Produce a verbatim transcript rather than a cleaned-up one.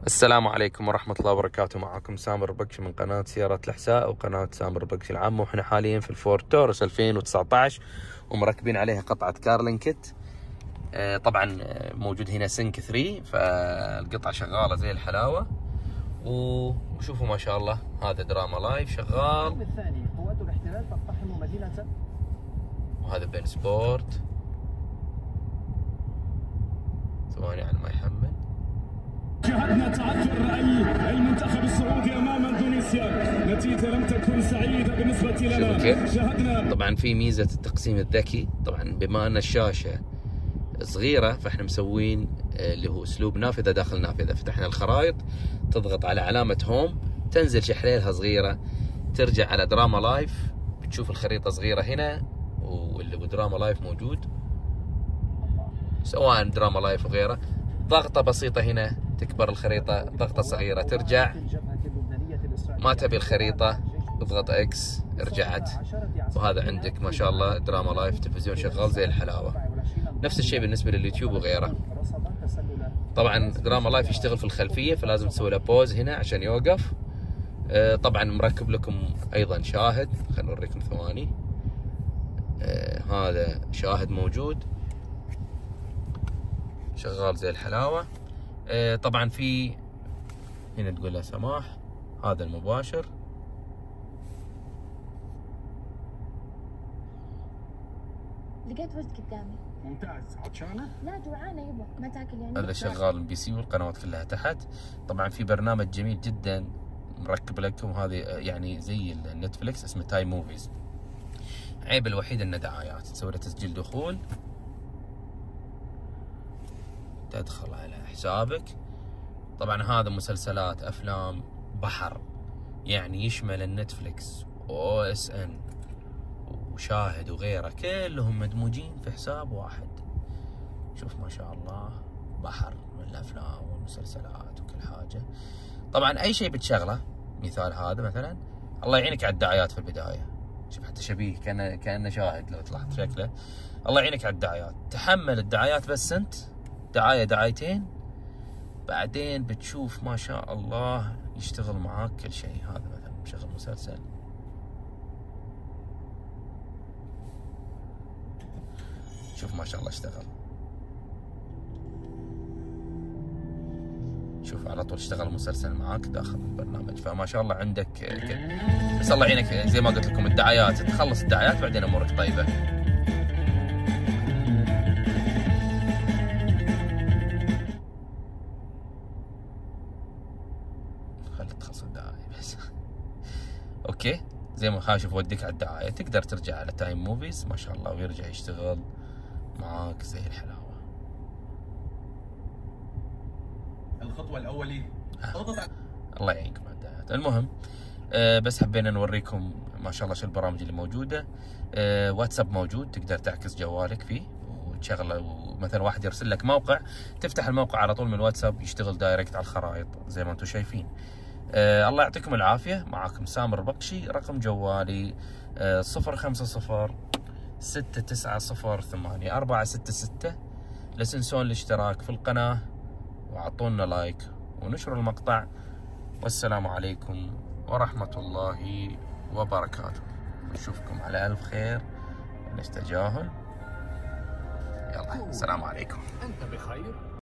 السلام عليكم ورحمة الله وبركاته. معكم سامر بكشي من قناة سيارة الأحساء وقناة سامر بكشي العامة، وإحنا حاليا في الفورد تورس ألفين وتسعة عشر ومركبين عليها قطعة كارلين كيت. آه طبعا موجود هنا سنك ثري، فالقطعة شغالة زي الحلاوة. وشوفوا ما شاء الله هذا دراما لايف شغال، الثاني قوات الاحتلال تقتحم مدينة، وهذا بين سبورت. ثواني على ما يحمل. شاهدنا تعثر المنتخب السعودي امام اندونيسيا، نتيجه لم تكن سعيده بالنسبه لنا. شاهدنا طبعا في ميزه التقسيم الذكي، طبعا بما ان الشاشه صغيره فاحنا مسوين اللي هو اسلوب نافذه داخل نافذه. فتحنا الخرائط، تضغط على علامه هوم تنزل شحليلها صغيره، ترجع على دراما لايف بتشوف الخريطه صغيره هنا، ودراما لايف موجود سواء دراما لايف وغيره. ضغطه بسيطه هنا تكبر الخريطة، ضغطة صغيرة ترجع. ما تبي الخريطة اضغط اكس رجعت. وهذا عندك ما شاء الله دراما لايف، تلفزيون شغال زي الحلاوة. نفس الشيء بالنسبة لليوتيوب وغيره. طبعا دراما لايف يشتغل في الخلفية، فلازم تسوي له بوز هنا عشان يوقف. طبعا مركب لكم ايضا شاهد، خلينا نوريكم ثواني. هذا شاهد موجود شغال زي الحلاوة. طبعا في هنا تقول له سماح، هذا المباشر. لقيت وجد قدامي ممتاز. عطشانة؟ لا جوعانة يبا، ما تاكل يعني؟ هذا شغال ام بي سي والقنوات كلها تحت. طبعا في برنامج جميل جدا مركب لكم، هذه يعني زي النتفلكس اسمه تاي موفيز. عيب الوحيد انه دعايات، تسوي له تسجيل دخول، تدخل على حسابك. طبعا هذا مسلسلات افلام بحر، يعني يشمل النتفليكس او اس ان وشاهد وغيره، كلهم مدموجين في حساب واحد. شوف ما شاء الله بحر من الافلام والمسلسلات وكل حاجه. طبعا اي شيء بتشغله، مثال هذا مثلا، الله يعينك على الدعايات في البدايه. شوف حتى شبيه كانه كانه شاهد لو تلاحظ شكله. الله يعينك على الدعايات، تحمل الدعايات بس انت دعاية دعايتين، بعدين بتشوف ما شاء الله يشتغل معاك كل شيء. هذا مثلا مشغل مسلسل، شوف ما شاء الله اشتغل. شوف على طول اشتغل مسلسل معاك داخل البرنامج. فما شاء الله عندك كل. بس الله يعينك زي ما قلت لكم الدعايات، تخلص الدعايات بعدين امورك طيبة. خلي تخلص الدعاية بس. اوكي زي ما خاشف وديك على الدعاية، تقدر ترجع على تايم موفيز ما شاء الله ويرجع يشتغل معاك زي الحلاوة. الخطوة الأولية آه. الله يعينكم على الدعايات. المهم آه بس حبينا نوريكم ما شاء الله شو البرامج اللي موجودة. آه واتساب موجود، تقدر تعكس جوالك فيه وتشغله، ومثلا واحد يرسل لك موقع تفتح الموقع على طول من الواتساب يشتغل دايركت على الخرائط زي ما انتم شايفين. آه الله يعطيكم العافية. معكم سامر بكشي، رقم جوالي آه صفر خمسة صفر ستة تسعة صفر ثمانية أربعة ستة ستة. لا تنسون الاشتراك في القناة وعطونا لايك ونشروا المقطع. والسلام عليكم ورحمة الله وبركاته. نشوفكم على ألف خير ونستجاهل. يلا السلام عليكم. أنت بخير؟